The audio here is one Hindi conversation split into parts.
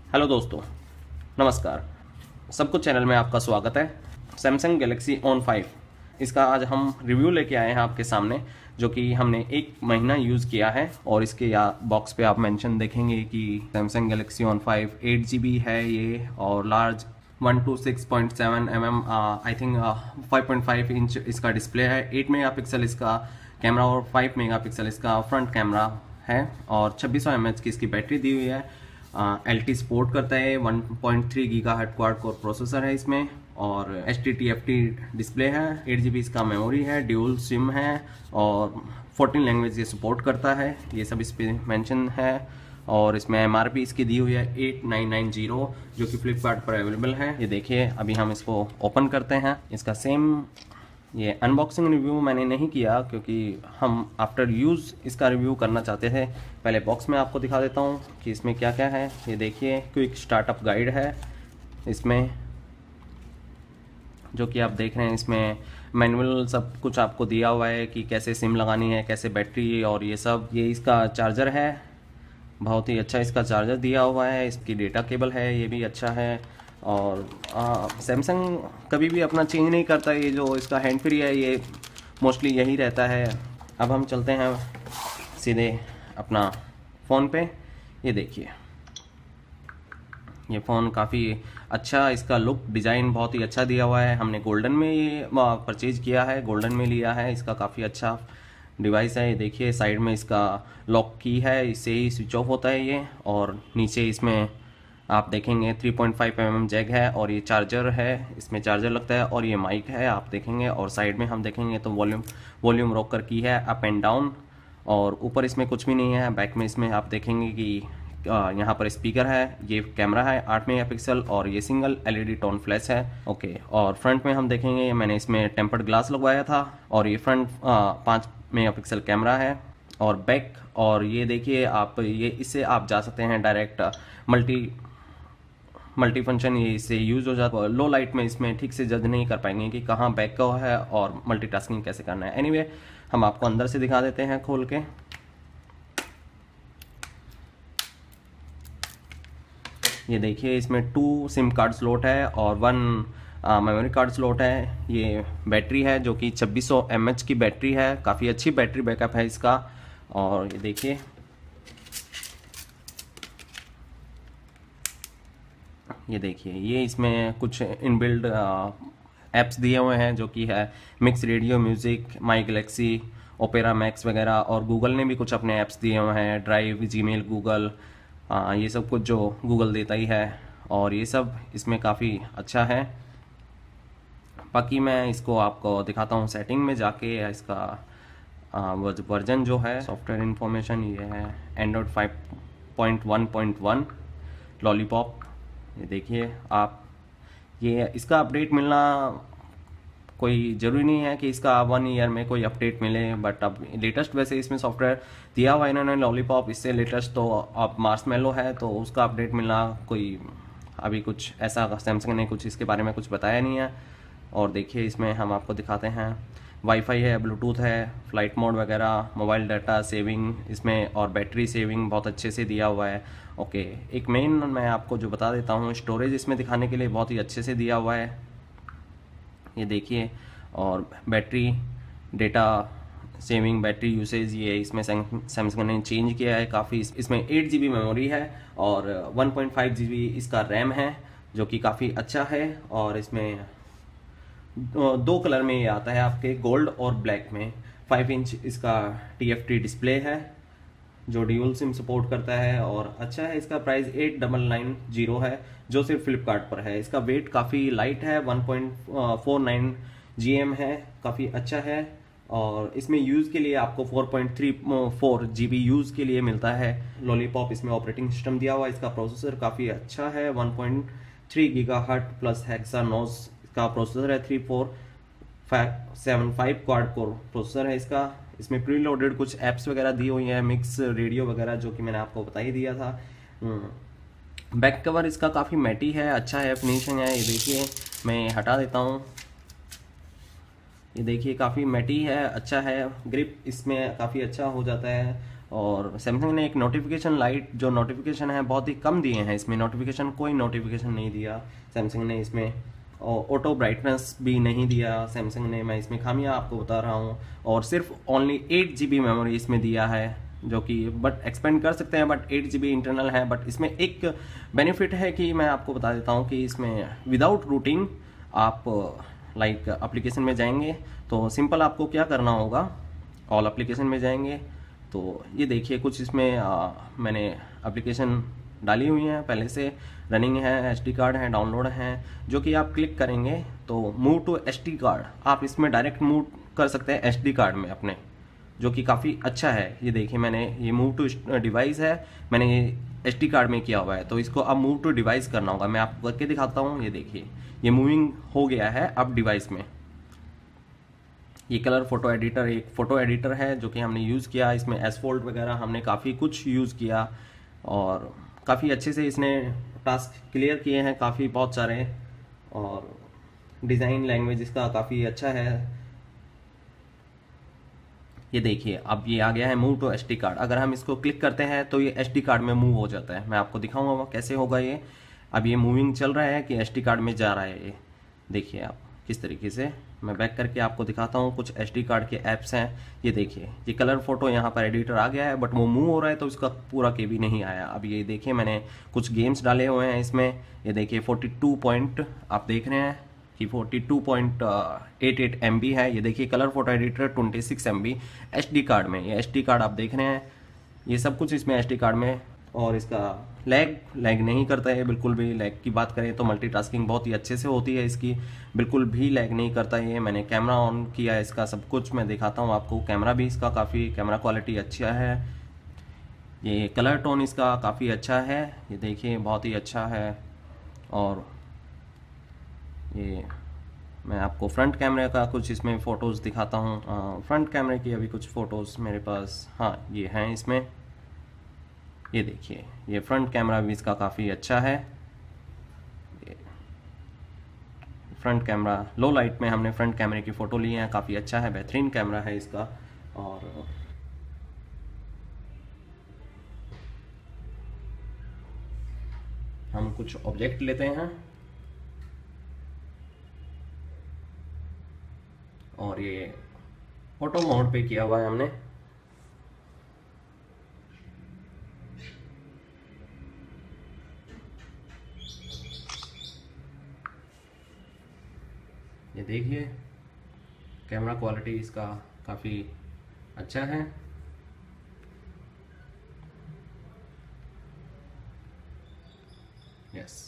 हेलो दोस्तों, नमस्कार। सबकुछ चैनल में आपका स्वागत है। सैमसंग गैलेक्सी ऑन 5 इसका आज हम रिव्यू लेके आए हैं आपके सामने, जो कि हमने 1 महीना यूज़ किया है। और इसके बॉक्स पे आप मेंशन देखेंगे कि सैमसंग गैलेक्सी ऑन 5 8 GB है ये, और large 126.7 mm I think 5.5 inch इसका डिस्प्ले है। 8 मेगापिक्सल इसका कैमरा और 5 मेगापिक्सल इसका फ्रंट कैमरा है, और 2600 mAh की इसकी बैटरी दी हुई है। LT सपोर्ट करता है। 1.3 GHz क्वाड कोर प्रोसेसर है इसमें, और HDTFT डिस्प्ले है। 8 GB इसका मेमोरी है, ड्यूल सिम है, और 14 लैंग्वेज ये सपोर्ट करता है। ये सब इस पर मेंशन है। और इसमें MRP इसकी दी हुई है 8990, जो कि फ्लिपकार्ट पर अवेलेबल है। ये देखिए, अभी हम इसको ओपन करते हैं। इसका सेम ये अनबॉक्सिंग रिव्यू मैंने नहीं किया, क्योंकि हम आफ्टर यूज़ इसका रिव्यू करना चाहते थे। पहले बॉक्स में आपको दिखा देता हूँ कि इसमें क्या क्या है। ये देखिए, क्विक स्टार्टअप गाइड है इसमें, जो कि आप देख रहे हैं। इसमें मैनुअल सब कुछ आपको दिया हुआ है कि कैसे सिम लगानी है, कैसे बैटरी और ये सब। ये इसका चार्जर है, बहुत ही अच्छा इसका चार्जर दिया हुआ है। इसकी डेटा केबल है, ये भी अच्छा है। और सैमसंग कभी भी अपना चेंज नहीं करता। ये जो इसका हैंड फ्री है, ये मोस्टली यही रहता है। अब हम चलते हैं सीधे अपना फ़ोन पे। ये देखिए, ये फ़ोन काफ़ी अच्छा, इसका लुक डिज़ाइन बहुत ही अच्छा दिया हुआ है। हमने गोल्डन में ये परचेज किया है, गोल्डन में लिया है। इसका काफ़ी अच्छा डिवाइस है। ये देखिए, साइड में इसका लॉक की है, इससे ही स्विच ऑफ होता है ये। और नीचे इसमें आप देखेंगे 3.5 mm जैक है, और ये चार्जर है, इसमें चार्जर लगता है, और ये माइक है आप देखेंगे। और साइड में हम देखेंगे तो वॉल्यूम रोकर की है, अप एंड डाउन। और ऊपर इसमें कुछ भी नहीं है। बैक में इसमें आप देखेंगे कि यहाँ पर स्पीकर है, ये कैमरा है 8 मेगापिक्सल, और ये सिंगल LED टोन फ्लैश है। ओके, और फ्रंट में हम देखेंगे, मैंने इसमें टेम्पर्ड ग्लास लगवाया था, और ये फ्रंट 5 मेगापिक्सल कैमरा है। और बैक, और ये देखिए आप, ये इससे आप जा सकते हैं डायरेक्ट मल्टी फंक्शन, ये इससे यूज़ हो जाता है। लो लाइट में इसमें ठीक से जज नहीं कर पाएंगे कि कहाँ बैक का है और मल्टीटास्किंग कैसे करना है। एनीवे, हम आपको अंदर से दिखा देते हैं खोल के। ये देखिए, इसमें 2 सिम कार्ड स्लॉट है और 1 मेमोरी कार्ड स्लॉट है। ये बैटरी है, जो कि 2600 mAh की बैटरी है। काफ़ी अच्छी बैटरी बैकअप है इसका। और ये देखिए, ये इसमें कुछ इनबिल्ड ऐप्स दिए हुए हैं, जो कि है mix radio music, my galaxy, opera max वगैरह। और गूगल ने भी कुछ अपने ऐप्स दिए हुए हैं, ड्राइव, जीमेल, गूगल, ये सब कुछ जो गूगल देता ही है। और ये सब इसमें काफ़ी अच्छा है। बाकी मैं इसको आपको दिखाता हूँ सेटिंग में जाके। इसका वर्जन जो है, सॉफ्टवेयर इन्फॉर्मेशन, ये है एंड्रॉयड 5.1.1 लॉलीपॉप। ये देखिए आप, ये इसका अपडेट मिलना कोई ज़रूरी नहीं है कि इसका 1 ईयर में कोई अपडेट मिले, बट अब लेटेस्ट वैसे इसमें सॉफ्टवेयर दिया हुआ इन्होंने लॉलीपॉप। इससे लेटेस्ट तो अब मार्शमैलो है, तो उसका अपडेट मिलना कोई अभी कुछ ऐसा सैमसंग ने कुछ इसके बारे में कुछ बताया नहीं है। और देखिए, इसमें हम आपको दिखाते हैं, वाईफाई है, ब्लूटूथ है, फ्लाइट मोड वगैरह, मोबाइल डाटा सेविंग इसमें, और बैटरी सेविंग बहुत अच्छे से दिया हुआ है। ओके, एक मेन मैं आपको जो बता देता हूँ, स्टोरेज इसमें दिखाने के लिए बहुत ही अच्छे से दिया हुआ है। ये देखिए, और battery data saving, battery usage, ये इसमें सैमसंग ने चेंज किया है काफ़ी। इसमें 8 GB मेमोरी है, और 1.5 GB इसका रैम है, जो कि काफ़ी अच्छा है। और इसमें 2 कलर में ये आता है आपके, गोल्ड और ब्लैक में। 5 इंच इसका TFT डिस्प्ले है, जो ड्यूल सिम सपोर्ट करता है, और अच्छा है। इसका प्राइस 8990 है, जो सिर्फ फ्लिपकार्ट पर है। इसका वेट काफ़ी लाइट है, 1.49 GM है, काफ़ी अच्छा है। और इसमें यूज़ के लिए आपको 4.34 GB यूज़ के लिए मिलता है लॉलीपॉप। इसमें ऑपरेटिंग सिस्टम दिया हुआ है। इसका प्रोसेसर काफ़ी अच्छा है, 1.3 GHz प्लस हेक्सानोस का प्रोसेसर है। 3475 क्वाड कोर प्रोसेसर है इसका। इसमें प्री लोडेड कुछ ऐप्स वगैरह दी हुई हैं, मिक्स रेडियो वगैरह, जो कि मैंने आपको बता ही दिया था। बैक कवर इसका काफ़ी मैटी है, अच्छा है, फिनिशिंग है। ये देखिए, मैं हटा देता हूँ। ये देखिए, काफ़ी मैटी है, अच्छा है। ग्रिप इसमें काफ़ी अच्छा हो जाता है। और सैमसंग ने एक नोटिफिकेशन लाइट, जो नोटिफिकेशन है बहुत ही कम दिए हैं इसमें, नोटिफिकेशन कोई नोटिफिकेशन नहीं दिया सैमसंग ने इसमें। और ऑटो ब्राइटनेस भी नहीं दिया सैमसंग ने, मैं इसमें खामियां आपको बता रहा हूँ। और सिर्फ ओनली 8 GB मेमोरी इसमें दिया है, जो कि बट एक्सपेंड कर सकते हैं, बट 8 GB इंटरनल है। बट इसमें एक बेनिफिट है कि मैं आपको बता देता हूँ कि इसमें विदाउट रूटिंग आप लाइक एप्लीकेशन में जाएंगे तो सिंपल आपको क्या करना होगा, ऑल एप्लीकेशन में जाएंगे तो ये देखिए कुछ इसमें मैंने एप्लीकेशन डाली हुई हैं पहले से, रनिंग है, SD कार्ड है, डाउनलोड है, जो कि आप क्लिक करेंगे तो मूव टू SD कार्ड, आप इसमें डायरेक्ट मूव कर सकते हैं SD कार्ड में अपने, जो कि काफ़ी अच्छा है। ये देखिए मैंने ये मूव टू डिवाइस है, मैंने ये SD कार्ड में किया हुआ है, तो इसको अब मूव टू डिवाइस करना होगा। मैं आपको करके दिखाता हूँ। ये देखिए ये मूविंग हो गया है अब डिवाइस में। ये कलर फोटो एडिटर एक फ़ोटो एडिटर है जो कि हमने यूज़ किया, इसमें एसफोल्ट वगैरह हमने काफ़ी कुछ यूज़ किया और काफ़ी अच्छे से इसने टास्क क्लियर किए हैं काफ़ी बहुत सारे। और डिज़ाइन लैंग्वेज इसका काफ़ी अच्छा है। ये देखिए अब ये आ गया है मूव टू SD कार्ड, अगर हम इसको क्लिक करते हैं तो ये SD कार्ड में मूव हो जाता है। मैं आपको दिखाऊंगा कैसे होगा ये। अब ये मूविंग चल रहा है कि SD कार्ड में जा रहा है, ये देखिए आप किस तरीके से। मैं बैक करके आपको दिखाता हूँ, कुछ SD कार्ड के ऐप्स हैं। ये देखिए ये कलर फोटो यहाँ पर एडिटर आ गया है, बट वो मूव हो रहा है तो उसका पूरा KB नहीं आया। अब ये देखिए मैंने कुछ गेम्स डाले हुए हैं इसमें। ये देखिए 42 पॉइंट आप देख रहे हैं कि 42.88 MB है। ये देखिए colour photo editor 26 MB SD card में, ये SD कार्ड आप देख रहे हैं, ये सब कुछ इसमें SD कार्ड में। और इसका लैग नहीं करता है बिल्कुल भी। लैग की बात करें तो मल्टीटास्किंग बहुत ही अच्छे से होती है इसकी, बिल्कुल भी लैग नहीं करता है। मैंने कैमरा ऑन किया है इसका, सब कुछ मैं दिखाता हूँ आपको। कैमरा भी इसका काफ़ी, कैमरा क्वालिटी अच्छा है। ये कलर टोन इसका काफ़ी अच्छा है, ये देखिए बहुत ही अच्छा है। और ये मैं आपको फ्रंट कैमरे का कुछ इसमें फ़ोटोज़ दिखाता हूँ। फ्रंट कैमरे की अभी कुछ फ़ोटोज़ मेरे पास, हाँ ये हैं इसमें। ये देखिए ये फ्रंट कैमरा भी इसका काफ़ी अच्छा है। फ्रंट कैमरा लो लाइट में हमने फ्रंट कैमरे की फ़ोटो ली है, काफ़ी अच्छा है, बेहतरीन कैमरा है इसका। और हम कुछ ऑब्जेक्ट लेते हैं और ये फोटो मोड पे किया हुआ है हमने। ये देखिए कैमरा क्वालिटी इसका काफ़ी अच्छा है। यस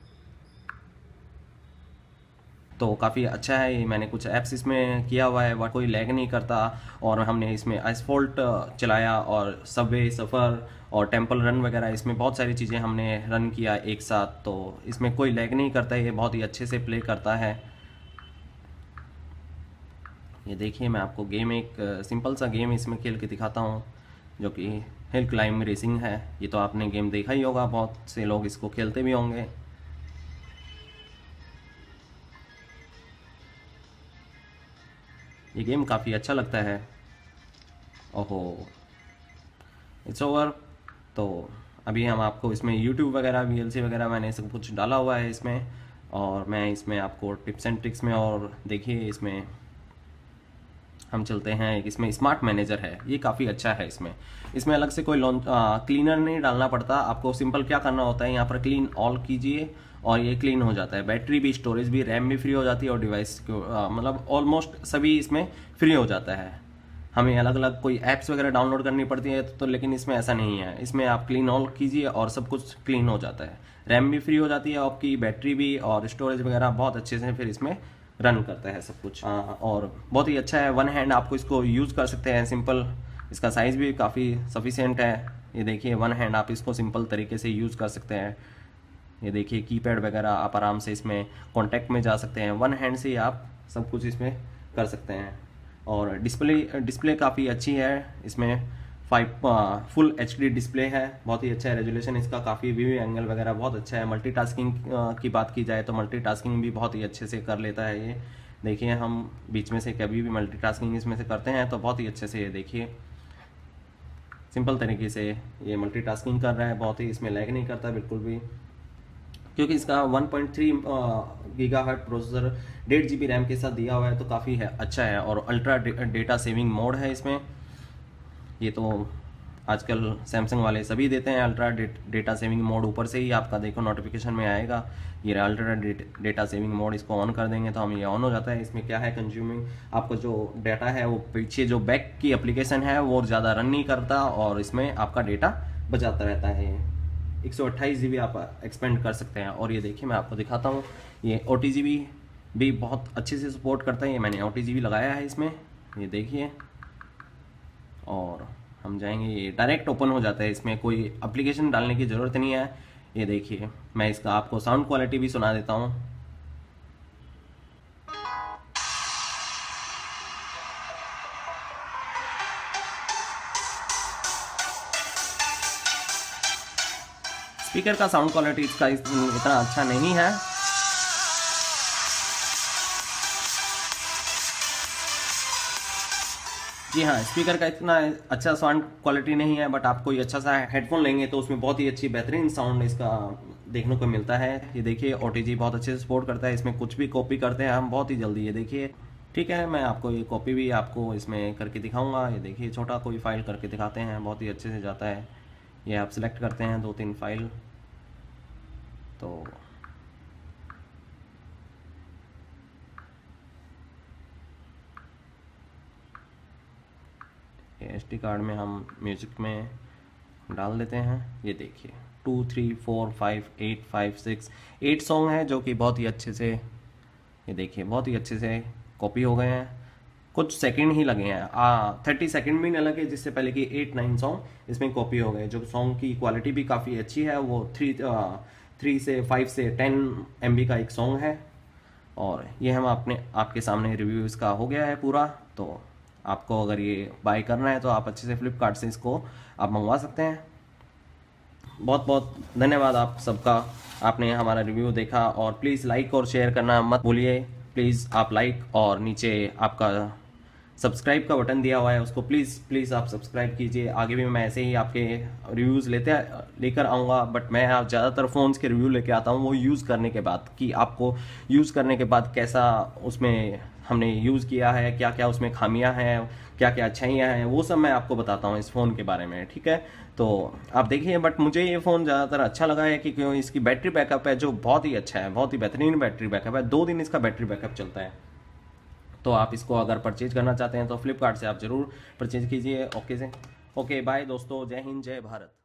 तो काफ़ी अच्छा है। मैंने कुछ ऐप्स इसमें किया हुआ है, वह कोई लैग नहीं करता। और हमने इसमें एसफॉल्ट चलाया और सबवे सफ़र और टेम्पल रन वगैरह, इसमें बहुत सारी चीज़ें हमने रन किया एक साथ, तो इसमें कोई लैग नहीं करता है, ये बहुत ही अच्छे से प्ले करता है। ये देखिए मैं आपको गेम, एक सिंपल सा गेम इसमें खेल के दिखाता हूँ, जो कि हिल क्लाइंब रेसिंग है। ये तो आपने गेम देखा ही होगा, बहुत से लोग इसको खेलते भी होंगे। ये गेम काफ़ी अच्छा लगता है। ओहो इट्स ओवर। तो अभी हम आपको इसमें YouTube वगैरह VLC वगैरह मैंने सब कुछ डाला हुआ है इसमें, और मैं इसमें आपको टिप्स एंड ट्रिक्स में, और देखिए इसमें हम चलते हैं। एक इसमें स्मार्ट मैनेजर है, ये काफ़ी अच्छा है। इसमें अलग से कोई क्लीनर नहीं डालना पड़ता आपको, सिंपल क्या करना होता है, यहाँ पर क्लीन ऑल कीजिए और ये क्लीन हो जाता है। बैटरी भी, स्टोरेज भी, रैम भी फ्री हो जाती है, और डिवाइस को मतलब ऑलमोस्ट सभी इसमें फ्री हो जाता है। हमें अलग अलग कोई ऐप्स वगैरह डाउनलोड करनी पड़ती है तो लेकिन इसमें ऐसा नहीं है। इसमें आप क्लीन ऑल कीजिए और सब कुछ क्लीन हो जाता है। रैम भी फ्री हो जाती है आपकी, बैटरी भी, और स्टोरेज वगैरह बहुत अच्छे से फिर इसमें रन करता है सब कुछ। और बहुत ही अच्छा है, वन हैंड आपको इसको यूज़ कर सकते हैं सिंपल। इसका साइज़ भी काफ़ी सफिशिएंट है। ये देखिए वन हैंड आप इसको सिंपल तरीके से यूज़ कर सकते हैं। ये देखिए कीपैड वगैरह आप आराम से इसमें कॉन्टैक्ट में जा सकते हैं, वन हैंड से ही आप सब कुछ इसमें कर सकते हैं। और डिस्प्ले काफ़ी अच्छी है इसमें, फुल HD डिस्प्ले है, बहुत ही अच्छा है। रेजोल्यूशन इसका काफ़ी, व्यू एंगल वगैरह बहुत अच्छा है। मल्टीटास्किंग की बात की जाए तो मल्टीटास्किंग भी बहुत ही अच्छे से कर लेता है ये। देखिए हम बीच में से कभी भी मल्टीटास्किंग इसमें से करते हैं तो बहुत ही अच्छे से, ये देखिए सिंपल तरीके से ये मल्टीटास्किंग कर रहा है, बहुत ही इसमें लैग नहीं करता बिल्कुल भी, क्योंकि इसका 1.3 गीगाहर्ट्ज प्रोसेसर 1.5 GB रैम के साथ दिया हुआ है, तो काफ़ी है अच्छा है। और अल्ट्रा डेटा सेविंग मोड है इसमें, ये तो आजकल सैमसंग वाले सभी देते हैं अल्ट्रा डेटा सेविंग मोड। ऊपर से ही आपका देखो नोटिफिकेशन में आएगा ये अल्ट्रा डेटा सेविंग मोड, इसको ऑन कर देंगे तो हम ये ऑन हो जाता है। इसमें क्या है, कंज्यूमिंग आपका जो डाटा है वो पीछे जो बैक की एप्लीकेशन है वो ज़्यादा रन नहीं करता, और इसमें आपका डेटा बचाता रहता है। 128 GB आप एक्सपेंड कर सकते हैं। और ये देखिए मैं आपको दिखाता हूँ, ये OTGB भी बहुत अच्छे से सपोर्ट करता है। ये मैंने OTGB लगाया है इसमें, ये देखिए, और हम जाएंगे, ये डायरेक्ट ओपन हो जाता है, इसमें कोई एप्लीकेशन डालने की ज़रूरत नहीं है। ये देखिए मैं इसका आपको साउंड क्वालिटी भी सुना देता हूँ। स्पीकर का साउंड क्वालिटी इसका इतना अच्छा नहीं है। जी हाँ, स्पीकर का इतना अच्छा साउंड क्वालिटी नहीं है, बट आप कोई अच्छा सा हेडफोन लेंगे तो उसमें बहुत ही अच्छी बेहतरीन साउंड इसका देखने को मिलता है। ये देखिए OTG बहुत अच्छे से सपोर्ट करता है, इसमें कुछ भी कॉपी करते हैं हम बहुत ही जल्दी। ये देखिए, ठीक है, मैं आपको ये कॉपी भी आपको इसमें करके दिखाऊंगा। ये देखिए छोटा कोई फाइल करके दिखाते हैं, बहुत ही अच्छे से जाता है। ये आप सिलेक्ट करते हैं 2-3 फाइल, तो SD कार्ड में हम म्यूजिक में डाल देते हैं। ये देखिए 2 3 4 5 8 5 6 8 सॉन्ग हैं जो कि बहुत ही अच्छे से, ये देखिए बहुत ही अच्छे से कॉपी हो गए हैं। कुछ सेकंड ही लगे हैं, 30 सेकंड भी नहीं लगे, जिससे पहले कि 8-9 सॉन्ग इसमें कॉपी हो गए। जो सॉन्ग की क्वालिटी भी काफ़ी अच्छी है, वो 3 से 5 से 10 MB का एक सॉन्ग है। और ये हम आपके सामने रिव्यू इसका हो गया है पूरा। तो आपको अगर ये बाय करना है तो आप अच्छे से फ्लिपकार्ट से इसको आप मंगवा सकते हैं। बहुत बहुत धन्यवाद आप सबका, आपने हमारा रिव्यू देखा। और प्लीज़ लाइक और शेयर करना मत भूलिए। प्लीज़ आप लाइक, और नीचे आपका सब्सक्राइब का बटन दिया हुआ है, उसको प्लीज़ आप सब्सक्राइब कीजिए। आगे भी मैं ऐसे ही आपके रिव्यूज़ लेकर आऊँगा, बट मैं आप ज़्यादातर फ़ोन्स के रिव्यू लेके आता हूँ वो यूज़ करने के बाद, कि आपको यूज़ करने के बाद कैसा उसमें हमने यूज़ किया है, क्या क्या उसमें खामियां हैं, क्या क्या अच्छाइयाँ हैं, वो सब मैं आपको बताता हूँ इस फ़ोन के बारे में, ठीक है। तो आप देखिए, बट मुझे ये फ़ोन ज़्यादातर अच्छा लगा है कि क्यों इसकी बैटरी बैकअप है जो बहुत ही अच्छा है, बहुत ही बेहतरीन बैटरी बैकअप है। 2 दिन इसका बैटरी बैकअप चलता है। तो आप इसको अगर परचेज करना चाहते हैं तो फ्लिपकार्ट से आप ज़रूर परचेज कीजिए। ओके बाय दोस्तों, जय हिंद, जय भारत।